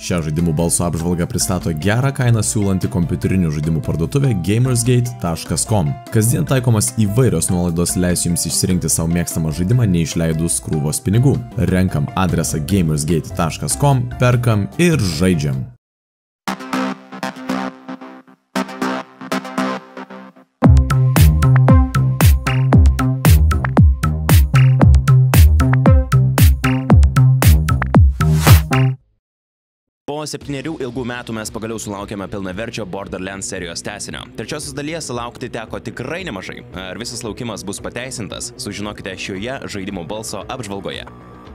Šią žaidimų balso apžvalgą pristato gerą kainą siūlanti kompiuterinių žaidimų parduotuvė gamersgate.com. Kasdien taikomas įvairios nuolaidos leis jums išsirinkti savo mėgstamą žaidimą neišleidus krūvos pinigų. Renkam adresą gamersgate.com, perkam ir žaidžiam. Po 7 ilgų metų mes pagaliau sulaukėme pilnaverčio Borderlands serijos tęsinio. Trečiosios dalies laukti teko tikrai nemažai. Ar visas laukimas bus pateisintas, sužinokite šioje žaidimo balso apžvalgoje.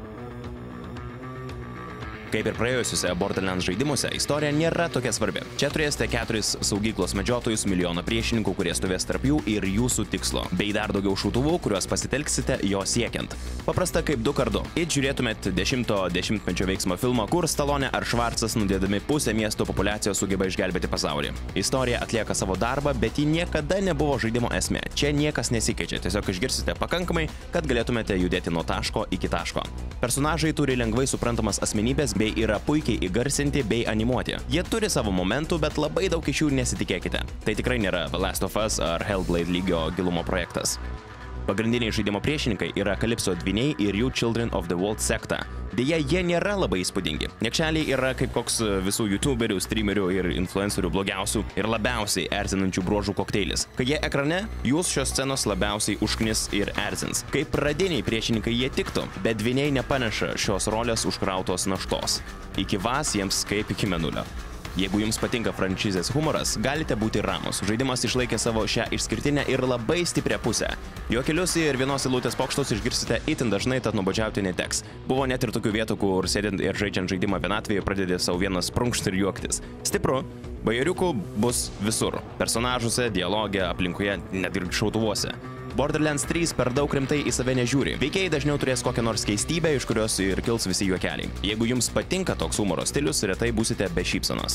Kaip ir praėjusiuose Borderlands žaidimuose, istorija nėra tokia svarbi. Čia turėsite 4 saugyklos medžiotojus, milijoną priešininkų, kurie stovės tarp jų ir jūsų tikslo, bei dar daugiau šautuvų, kuriuos pasitelksite jo siekiant. Paprasta kaip 2x2. It žiūrėtumėt 10-mečio veiksmo filmą, kur Stallone ar Schwarzas nudėdami pusę miesto populiacijos sugeba išgelbėti pasaulį. Istorija atlieka savo darbą, bet ji niekada nebuvo žaidimo esmė. Čia niekas nesikeičia, tiesiog išgirsite pakankamai, kad galėtumėte judėti nuo taško iki taško. Personažai turi lengvai suprantamas asmenybės bei yra puikiai įgarsinti bei animuoti. Jie turi savo momentų, bet labai daug iš jų nesitikėkite. Tai tikrai nėra The Last of Us ar Hellblade lygio gilumo projektas. Pagrindiniai žaidimo priešininkai yra Calypso dvyniai ir jų Children of the World sekta. Deja, jie nėra labai įspūdingi. Niekšeliai yra kaip koks visų youtuberių, streamerių ir influencerių blogiausių ir labiausiai erzinančių bruožų kokteilis. Kai jie ekrane, jūs šios scenos labiausiai užknis ir erzins. Kaip pradiniai priešininkai jie tiktų, bet dvyniai nepaneša šios rolės užkrautos naštos. Iki vas jiems kaip iki mėnulio. Jeigu jums patinka franšizės humoras, galite būti ramus. Žaidimas išlaikė savo šią išskirtinę ir labai stiprią pusę. Juokelius ir vienos eilutės pokštus išgirsite itin dažnai, tad nuobodžiauti neteks. Buvo net ir tokių vietų, kur sėdint ir žaidžiant žaidimą vienatvėje pradedi savo vienas prunkšt ir juoktis. Stipru, bajeriukų bus visur. Personažuose, dialoge, aplinkoje, net ir šautuvuose. Borderlands 3 per daug rimtai į save nežiūri. Veikėjai dažniau turės kokią nors keistybę, iš kurios ir kils visi juokeliai. Jeigu jums patinka toks humoro stilius, retai būsite be šypsenos.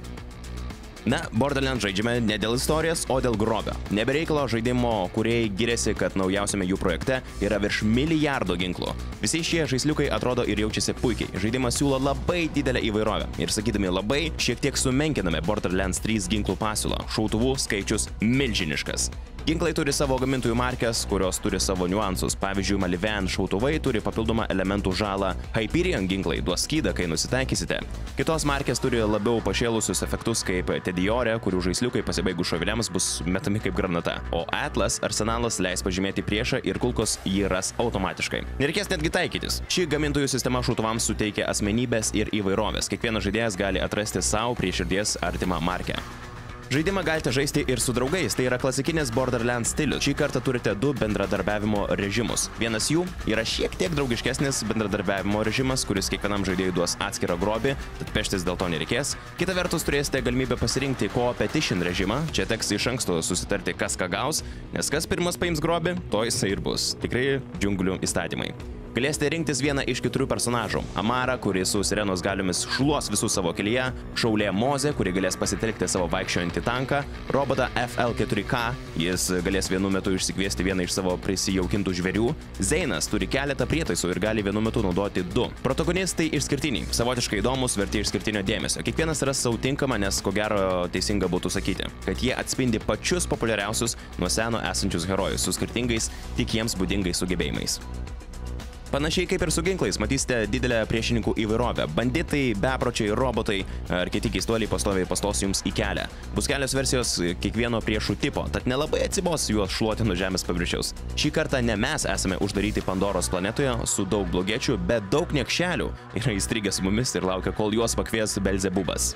Na, Borderlands žaidžiame ne dėl istorijos, o dėl grobio. Nebereikalo žaidimo kūrėjai giriasi, kad naujausiame jų projekte yra virš milijardo ginklų. Visi šie žaisliukai atrodo ir jaučiasi puikiai. Žaidimas siūlo labai didelę įvairovę. Ir sakydami labai, šiek tiek sumenkiname Borderlands 3 ginklų pasiūlą. Šautuvų skaičius milžiniškas. Ginklai turi savo gamintojų markes, kurios turi savo niuansus. Pavyzdžiui, Maliven šautuvai turi papildomą elementų žalą. Hyperion ginklai duos skydą, kai nusitaikysite. Kitos markės turi labiau pašėlusius efektus kaip Tediore, kurių žaisliukai pasibaigus šoviniams bus metami kaip granata. O Atlas arsenalas leis pažymėti priešą ir kulkos jį ras automatiškai. Nereikės netgi taikytis. Ši gamintojų sistema šautuvams suteikia asmenybės ir įvairovės. Kiekvienas žaidėjas gali atrasti savo prie širdies artimą markę. Žaidimą galite žaisti ir su draugais, tai yra klasikinis Borderlands stilius. Šį kartą turite 2 bendradarbiavimo režimus. Vienas jų yra šiek tiek draugiškesnis bendradarbiavimo režimas, kuris kiekvienam žaidėjui duos atskirą grobį, tad peštis dėl to nereikės. Kita vertus turėsite galimybę pasirinkti Co-Opetition režimą. Čia teks iš anksto susitarti, kas ką gaus, nes kas pirmas paims grobį, to jisai ir bus. Tikrai džiunglių įstatymai. Galėsite rinktis vieną iš 4 personažų. Amara, kuri su sirenos galiomis šluos visus savo kelyje, šaulė Mozė, kuri galės pasitelkti savo vaikščiojantį tanką, robotą FL4K, jis galės vienu metu išsikviesti vieną iš savo prisijaukintų žvėrių, Zeinas turi keletą prietaisų ir gali vienu metu naudoti 2. Protagonistai išskirtiniai, savotiškai įdomus, verti išskirtinio dėmesio. Kiekvienas ras savo tinkamą, nes ko gero teisinga būtų sakyti, kad jie atspindi pačius populiariausius nuo seno esančius herojus su skirtingais, tik jiems būdingais sugebėjimais. Panašiai kaip ir su ginklais, matysite didelę priešininkų įvairovę. Banditai, bepročiai, robotai ar kiti keistuoliai pastoviai pastos jums į kelią. Bus kelios versijos kiekvieno priešų tipo, tad nelabai atsibos juos šluoti nuo žemės paviršiaus. Šį kartą ne mes esame uždaryti Pandoros planetoje su daug blogiečių, bet daug niekšelių yra įstrigę su mumis ir laukia, kol juos pakvies Belzebubas.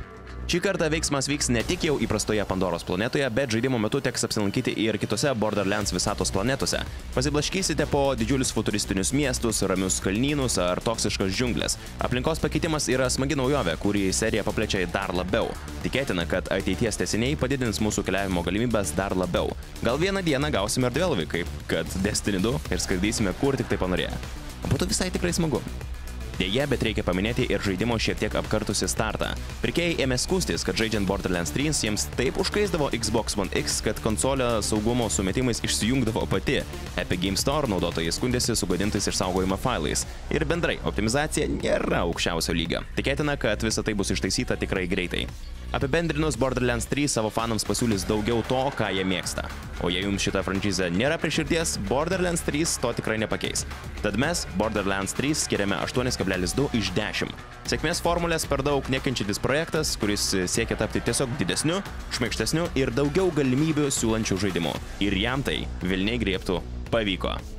Šį kartą veiksmas vyks ne tik jau įprastoje Pandoros planetoje, bet žaidimo metu teks apsilankyti ir kitose Borderlands visatos planetose. Pasiblaškysite po didžiulius futuristinius miestus, ramius kalnynus ar toksiškas džiunglės. Aplinkos pakeitimas yra smagi naujovė, kurį serija paplečia dar labiau. Tikėtina, kad ateities tęsiniai padidins mūsų keliavimo galimybės dar labiau. Gal vieną dieną gausime ir Dvelvį, kaip kad Destiny 2 ir skraidysime kur tik tai panorėję. Būtų visai tikrai smagu. Deja, bet reikia paminėti ir žaidimo šiek tiek apkartusi startą. Pirkėjai ėmė skųstis, kad žaidžiant Borderlands 3 jiems taip užkaisdavo Xbox One X, kad konsolė saugumo sumetimais išsijungdavo pati. Epic Games Store naudotojai skundėsi sugadintais išsaugojimo failais. Ir bendrai, optimizacija nėra aukščiausio lygio. Tikėtina, kad visa tai bus ištaisyta tikrai greitai. Apibendrinus, Borderlands 3 savo fanams pasiūlys daugiau to, ką jie mėgsta. O jei jums šita franšizė nėra prie širdies, Borderlands 3 to tikrai nepakeis. Tad mes Borderlands 3 skiriame 8,2 iš 10. Sėkmės formulės per daug nekenčiantis projektas, kuris siekia tapti tiesiog didesniu, šmaikštesniu ir daugiau galimybių siūlančių žaidimų. Ir jam tai velniai griebtų pavyko.